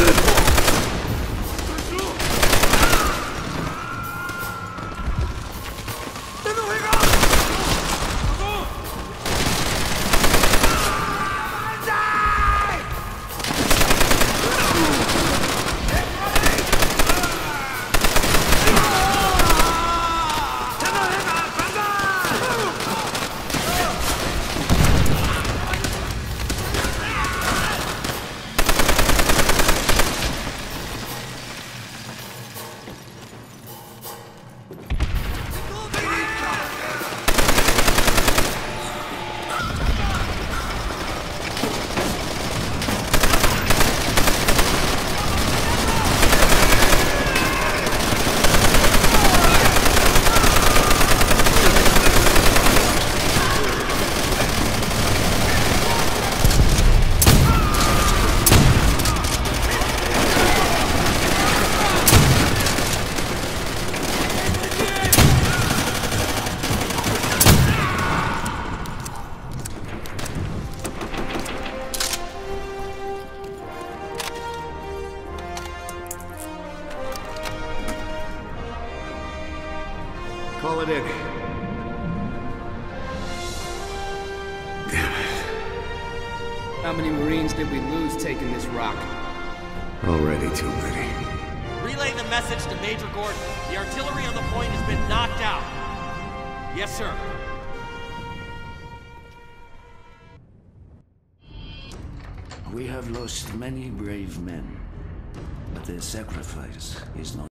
Call it in. Damn it. How many Marines did we lose taking this rock? Already too many. Relay the message to Major Gordon. The artillery on the point has been knocked out. Yes, sir. We have lost many brave men, but their sacrifice is not